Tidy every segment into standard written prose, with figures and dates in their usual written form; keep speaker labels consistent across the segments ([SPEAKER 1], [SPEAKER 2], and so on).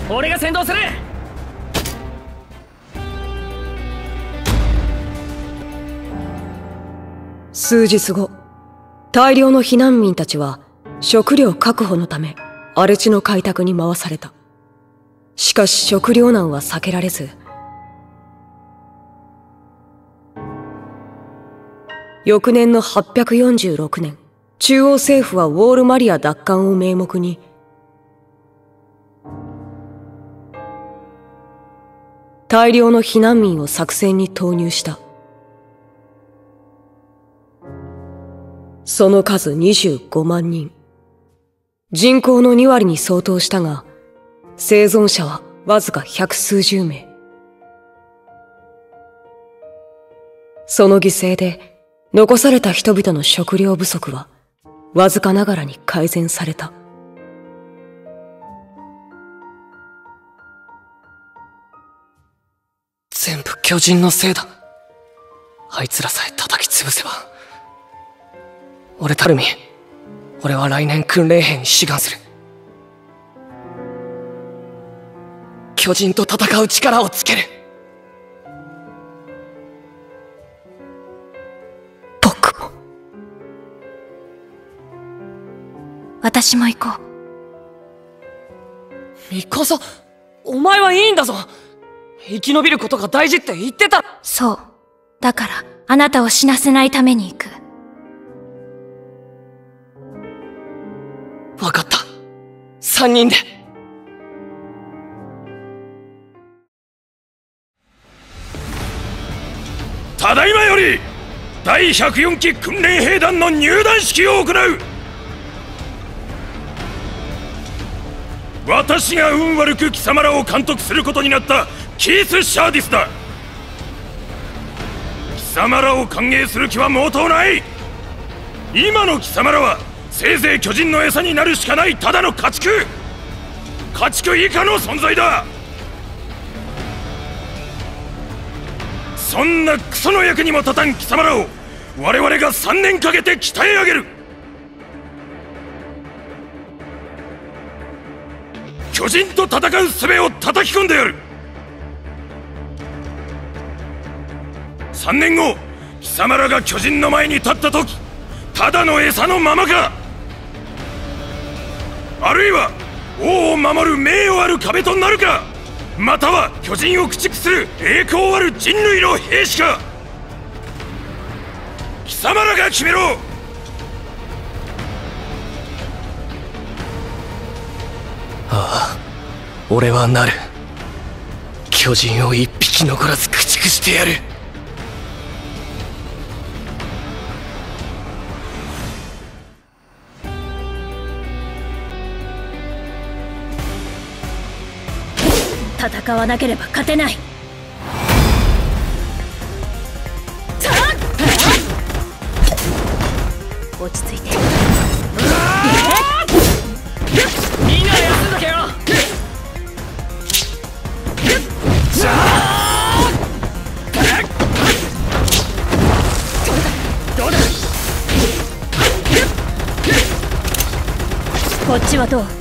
[SPEAKER 1] 俺が先導する。
[SPEAKER 2] 数日後、大量の避難民たちは食料確保のため荒れ地の開拓に回された。しかし食糧難は避けられず、翌年の846年、中央政府はウォールマリア奪還を名目に大量の避難民を作戦に投入した。その数25万人。人口の2割に相当したが、生存者はわずか百数十名。その犠牲で残された人々の食料不足はわずかながらに改善された。
[SPEAKER 3] 全部巨人のせいだ。あいつらさえ叩き潰せば。俺たるみ、俺は来年訓練兵に志願する。巨人と戦う力をつける。
[SPEAKER 2] 僕も。
[SPEAKER 4] 私も行こう。
[SPEAKER 3] ミカサ、お前はいいんだぞ。生き延びることが大事って言ってた。
[SPEAKER 4] そう。だから、あなたを死なせないために行く。
[SPEAKER 3] わかった。3人で。
[SPEAKER 5] ただいまより第104期訓練兵団の入団式を行う。私が運悪く貴様らを監督することになったキース・シャーディスだ。貴様らを歓迎する気は毛頭ない。今の貴様らはせいぜい巨人の餌になるしかないただの家畜以下の存在だ。そんなクソの役にも立たん貴様らを我々が3年かけて鍛え上げる。巨人と戦う術を叩き込んでやる。3年後、貴様らが巨人の前に立った時、ただの餌のままか、あるいは王を守る名誉ある壁となるか、または巨人を駆逐する栄光ある人類の兵士か。貴様らが決めろ。
[SPEAKER 3] ああ、俺はなる。巨人を一匹残らず駆逐してやる。
[SPEAKER 4] 戦わなければ勝てない。落ち着いて。
[SPEAKER 1] みんな休んどけよ。どうだ。
[SPEAKER 4] こっちはどう？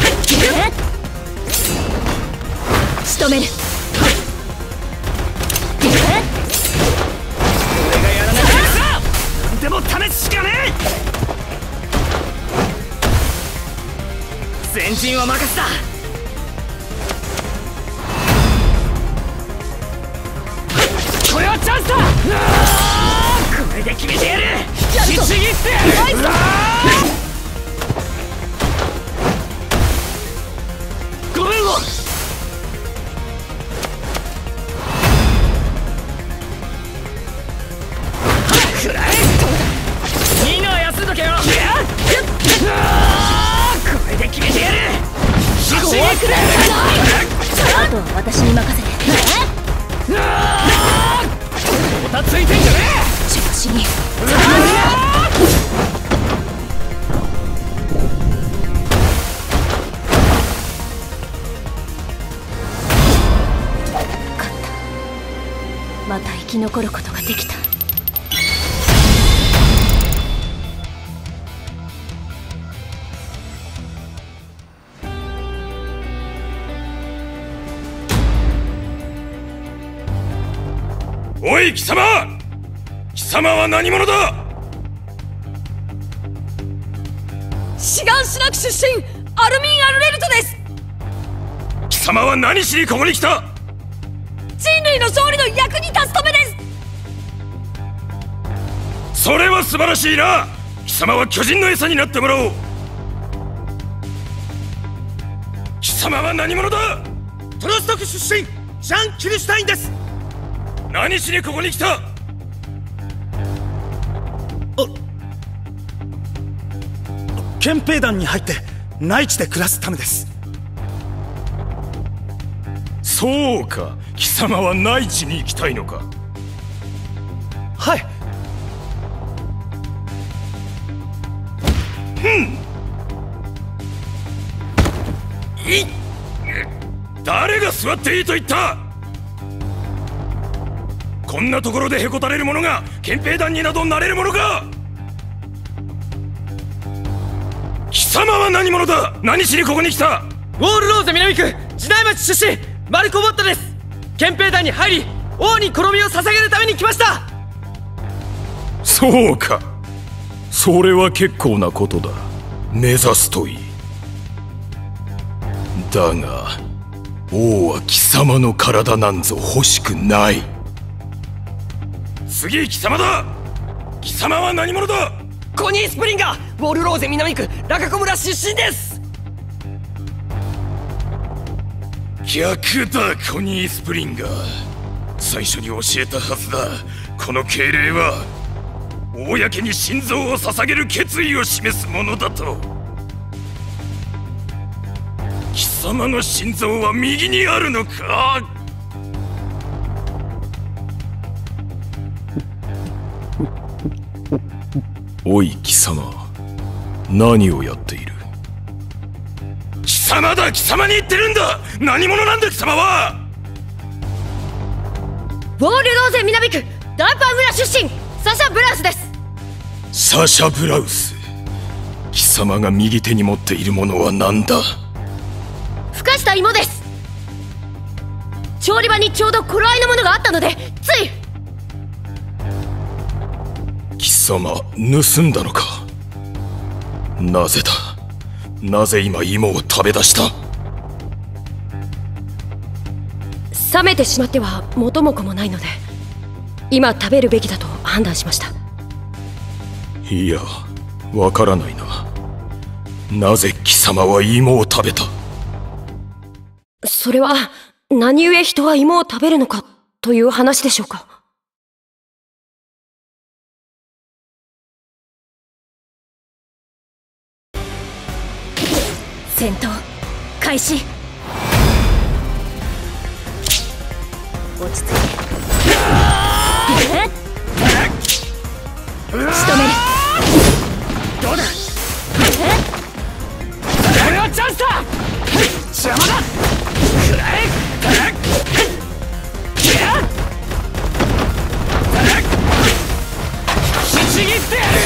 [SPEAKER 4] 仕留める。
[SPEAKER 1] 俺がやらなきゃさ。なんでも試すしかねえ。前陣は任せた。これはチャンスだ。これで決めてやる。引きちぎってやる。ごめんを。みんなは休んどけよ。これで決めてやる。
[SPEAKER 4] あとは私に任せて。
[SPEAKER 1] おたついてんじゃねえ。
[SPEAKER 4] 調子に。勝った。また生き残ることができた。
[SPEAKER 5] い貴様、貴様は何者だ。
[SPEAKER 2] シガンシナク出身アルミン・アルレルトです。
[SPEAKER 5] 貴様は何しにここに来た。
[SPEAKER 2] 人類の勝利の役に立つためです。
[SPEAKER 5] それは素晴らしいな。貴様は巨人の餌になってもらおう。貴様は何者だ。
[SPEAKER 6] トロストク出身ジャン・キルシュタインです。
[SPEAKER 5] 何しにここに来た。
[SPEAKER 6] 憲兵団に入って内地で暮らすためです。
[SPEAKER 5] そうか、貴様は内地に行きたいのか。
[SPEAKER 6] はい。
[SPEAKER 5] 誰が座っていいと言った。こんなところでへこたれる者が憲兵団になどなれるものか。貴様は何者だ。何しにここに来た。
[SPEAKER 3] ウォールローゼ南区時代町出身マルコ・ボットです。憲兵団に入り王に衣を捧げるために来ました。
[SPEAKER 5] そうか、それは結構なことだ。目指すといい。だが王は貴様の体なんぞ欲しくない。次貴様だ。貴様は何者だ。
[SPEAKER 3] コニー・スプリンガーウォールローゼ南区ラカコ村出身です。
[SPEAKER 5] 逆だ、コニー・スプリンガー。最初に教えたはずだ。この敬礼は公に心臓を捧げる決意を示すものだと。貴様の心臓は右にあるのか。おい貴様、何をやっている。貴様だ、貴様に言ってるんだ。何者なんだ貴様は。
[SPEAKER 2] ウォールローゼ南区ダンパー村出身サシャ・ブラウスです。
[SPEAKER 5] サシャ・ブラウス、貴様が右手に持っているものは何だ。
[SPEAKER 2] ふかした芋です。調理場にちょうど頃合いのものがあったのでつい。
[SPEAKER 5] 貴様盗んだのか。なぜだ。なぜ今芋を食べ出した。
[SPEAKER 2] 冷めてしまっては元も子もないので今食べるべきだと判断しました。
[SPEAKER 5] いや、わからないな。なぜ貴様は芋を食べた。
[SPEAKER 2] それは何故人は芋を食べるのかという話でしょうか。戦闘開始。落ち着いて。仕留める。
[SPEAKER 1] どうだ。これはチャンスだ。邪魔だ。くらえ。ちぎってやる。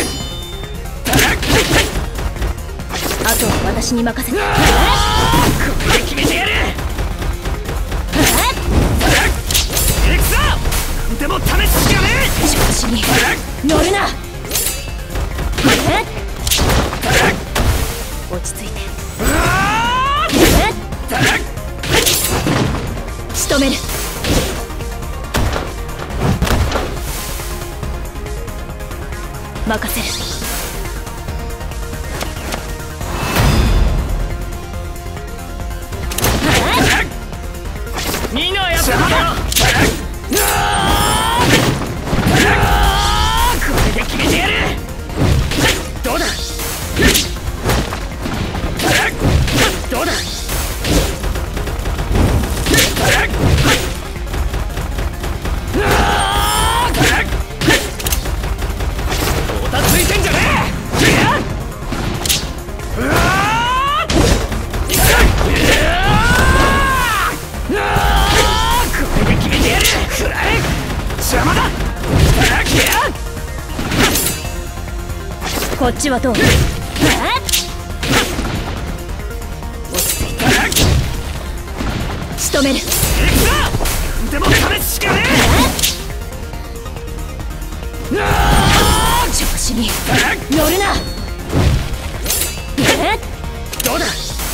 [SPEAKER 4] あとは私に任せて。こ
[SPEAKER 1] れで決めてやる。行くぞ。でも試すしかねえ。
[SPEAKER 4] 調子に乗るな。落ち着いて。仕留める。任せる。
[SPEAKER 1] みんなやってるよ。これで決めてやる。どうだ。どうだ。おたついてんじゃねえ。邪魔だ。
[SPEAKER 4] こっちはどう。落ち着いて。仕留める。
[SPEAKER 1] でも試すしかね
[SPEAKER 4] 調子に乗るな。
[SPEAKER 1] どうだ。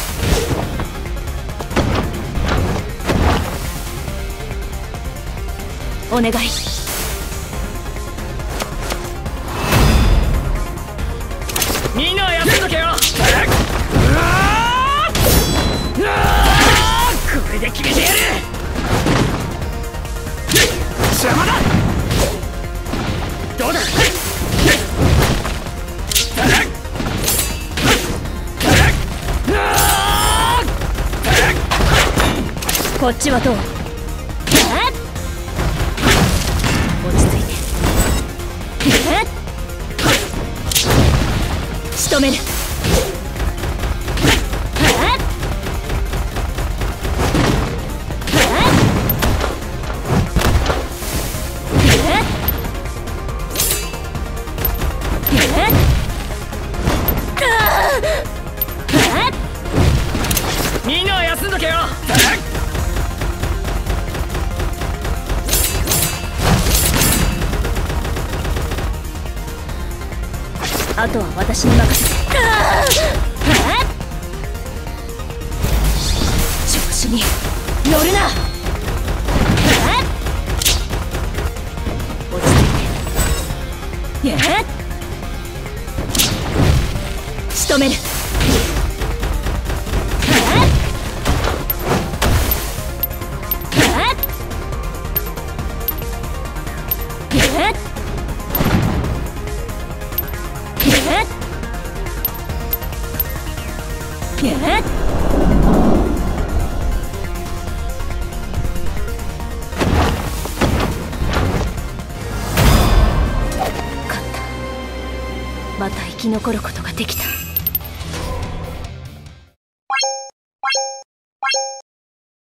[SPEAKER 4] お願い。
[SPEAKER 1] みんなは休んどけよ。これで決めてやる。邪魔だ。どうだ。
[SPEAKER 4] こっちはどう？落ち着いて。仕留める。
[SPEAKER 1] みんなは休んどけよ。
[SPEAKER 4] あとは私に任せて。調子に乗るな。落ち着いて。仕留める。また生き残ることができた。